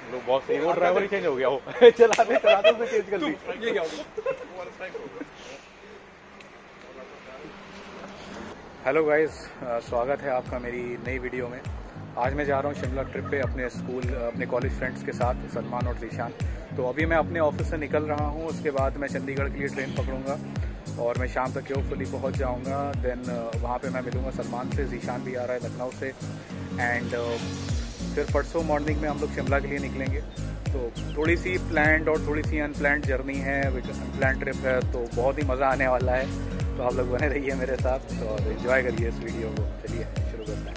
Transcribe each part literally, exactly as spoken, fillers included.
लो boss सही, वो driver ही change हो गया, वो चलाते चलाते उसे चेंज कर दी। ये क्या हो गया? हेलो गाइस, स्वागत है आपका मेरी नई वीडियो में। आज मैं जा रहा हूँ शिमला ट्रिप पे अपने स्कूल अपने कॉलेज फ्रेंड्स के साथ, सलमान और जीशान। तो अभी मैं अपने ऑफिस से निकल रहा हूँ, उसके बाद मैं चंडीगढ़ के लिए ट्रेन पकड़ूंगा और मैं शाम तक केवफुली पहुँच जाऊँगा। देन वहाँ पे मैं मिलूँगा सलमान से, जीशान भी आ रहा है लखनऊ से। एंड फिर परसों मॉर्निंग में हम लोग शिमला के लिए निकलेंगे। तो थोड़ी सी प्लान्ड और थोड़ी सी अनप्लान्ड जर्नी है, अनप्लान्ड ट्रिप है, तो बहुत ही मज़ा आने वाला है। तो आप लोग बने रहिए मेरे साथ और एंजॉय करिए इस वीडियो को। चलिए शुरू करते हैं।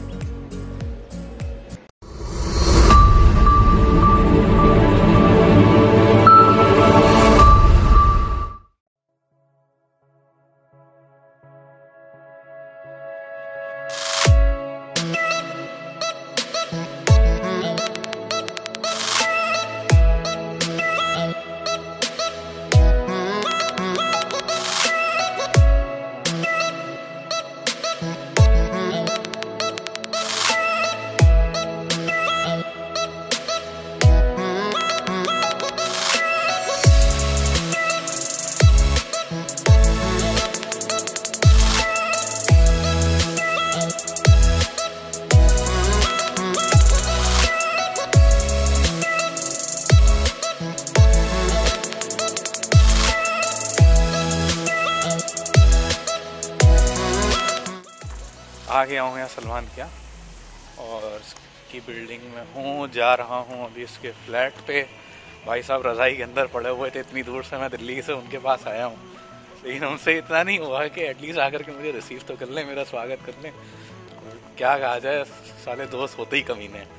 आ गया हूँ यहाँ सलमान क्या और इसकी बिल्डिंग में हूँ, जा रहा हूँ अभी इसके फ्लैट पे। भाई साहब रज़ाई के अंदर पड़े हुए थे, इतनी दूर से मैं दिल्ली से उनके पास आया हूँ, लेकिन उनसे इतना नहीं हुआ कि एटलीस्ट आकर के मुझे रिसीव तो कर लें, मेरा स्वागत कर लें। क्या कहा जाए, साले दोस्त होते ही कमीने हैं।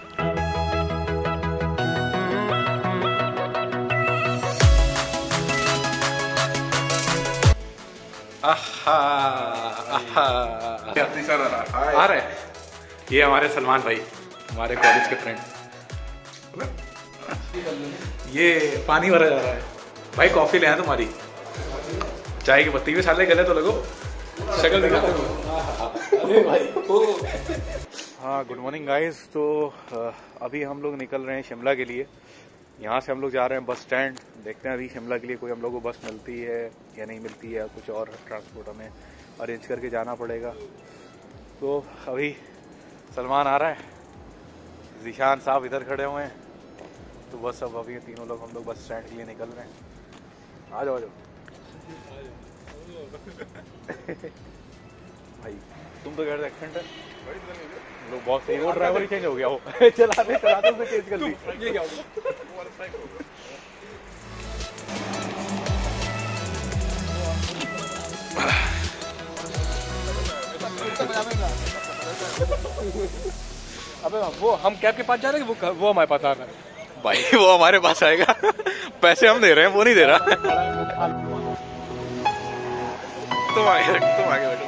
आहा आहा आ रहे हैं, ये हमारे सलमान भाई, हमारे कॉलेज के फ्रेंड। ये पानी भरा जा रहा है भाई, कॉफी ले आए तुम्हारी, चाय की पत्ती भी साले गले तो लगो, शक्ल दिखाते हो। हाँ, गुड मॉर्निंग गाइस। तो अभी हम लोग निकल रहे हैं शिमला के लिए। यहाँ से हम लोग जा रहे हैं बस स्टैंड। देखते हैं अभी शिमला के लिए कोई हम लोग को बस मिलती है या नहीं मिलती है, कुछ और ट्रांसपोर्ट हमें अरेंज करके जाना पड़ेगा। तो अभी सलमान आ रहा है, जीशान साहब इधर खड़े हुए हैं, तो बस अब अभी तीनों लोग हम लोग बस स्टैंड के लिए निकल रहे हैं। आ जाओ आ जाओ भाई, तुम तो कह रहे एक्सेंट है, लोग बहुत सही, वो ड्राइवर ही चेंज हो गया, वो चलाते चलाते उसे चेंज कर दी। ये क्या हो गया? अबे वो हम कैब के पास जा रहे हैं, वो वो हमारे पास आ रहा है। भाई वो हमारे पास आएगा, पैसे हम दे रहे हैं, वो नहीं दे रहा। तुम आगे तुम आगे बैठो,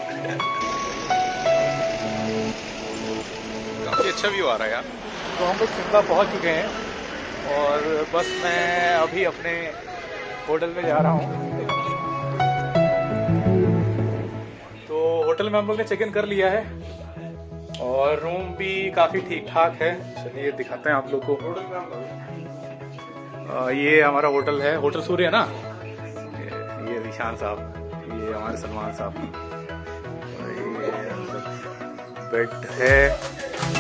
काफी अच्छा व्यू आ रहा है यार। तो हम लोग शिमला पहुंच चुके हैं और बस मैं अभी अपने होटल में जा रहा हूँ। तो होटल में हम लोग ने चेक इन कर लिया है और रूम भी काफी ठीक ठाक है। चलिए दिखाते हैं आप लोग को। आ, ये हमारा होटल है, होटल सूर्य है ना। ये, ये जीशान साहब, ये हमारे सलमान साहब, ये बेड है।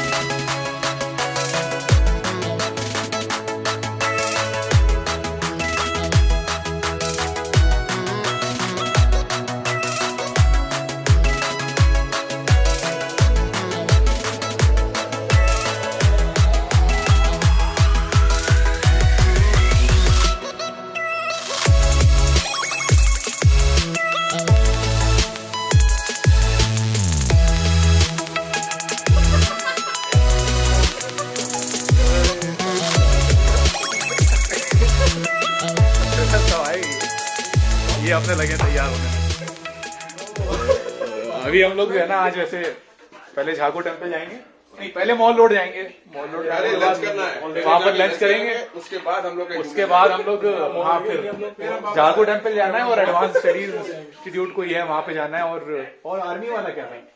ये अपने लगे तैयार होने में। अभी हम लोग जो है ना, आज वैसे पहले झाको टेम्पल जाएंगे नहीं, पहले मॉल रोड जाएंगे, मॉल रोड अरे लंच करना है, वहाँ पर लंच करेंगे। उसके बाद हम लोग उसके बाद हम लोग वहाँ फिर जागो टेम्पल जाना है और एडवांस स्टडीज इंस्टीट्यूट को ये है वहाँ पे जाना है। और और आर्मी वाला क्या है,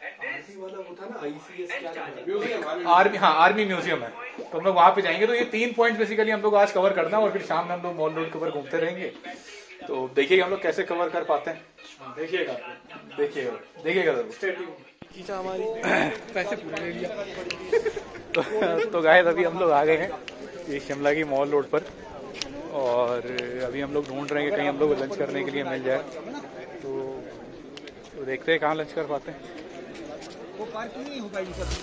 आर्मी, हाँ आर्मी म्यूजियम है, तो हम लोग वहाँ पे जाएंगे। तो ये तीन पॉइंट बेसिकली हम लोग आज कवर करना है और फिर शाम में हम लोग मॉल रोड के ऊपर घूमते रहेंगे। तो देखिएगा हम लोग कैसे कवर कर पाते हैं, देखिएगा देखिएगा देखिएगा जरूर। खींचा हमारी पैसे पूरे ले लिया। तो, तो गाइस अभी हम लोग आ गए हैं ये शिमला की मॉल रोड पर और अभी हम लोग ढूंढ रहे हैं कि कहीं हम लोग लंच करने के लिए मिल जाए। तो, तो देखते हैं कहाँ लंच कर पाते हैं। वो पार्किंग नहीं हो पाएगी सर।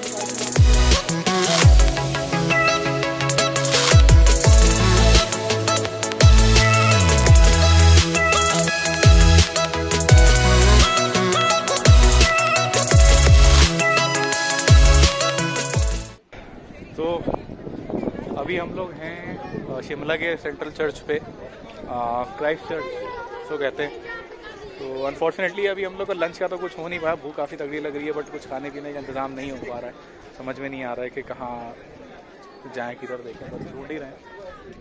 तो अभी हम लोग हैं शिमला के सेंट्रल चर्च पे, क्राइस्ट चर्च जो कहते हैं। तो अनफॉर्चुनेटली अभी हम लोग का लंच का तो कुछ हो नहीं पाया, भूख काफ़ी तगड़ी लग रही है, बट कुछ खाने पीने का इंतज़ाम नहीं हो पा रहा है। समझ में नहीं आ रहा है कि कहाँ जाएं, किधर देखें, बस ढूंढ ही रहे हैं।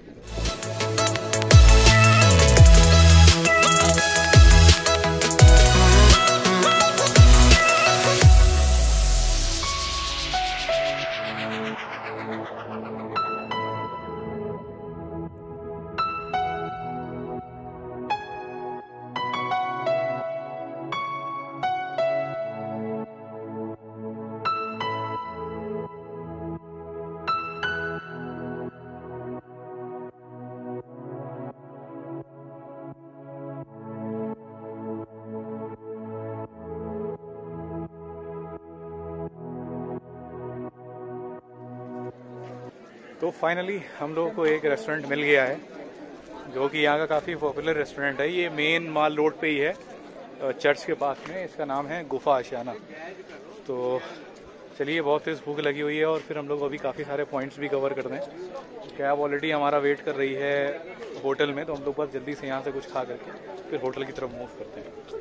तो फाइनली हम लोगों को एक रेस्टोरेंट मिल गया है जो कि यहाँ का काफ़ी पॉपुलर रेस्टोरेंट है। ये मेन माल रोड पे ही है, चर्च के पास में। इसका नाम है गुफा आशियाना। तो चलिए, बहुत तेज़ भूख लगी हुई है और फिर हम लोग अभी काफ़ी सारे पॉइंट्स भी कवर कर दें। कैब ऑलरेडी हमारा वेट कर रही है होटल में, तो हम लोग बस जल्दी से यहाँ से कुछ खा करके फिर होटल की तरफ मूव करते हैं।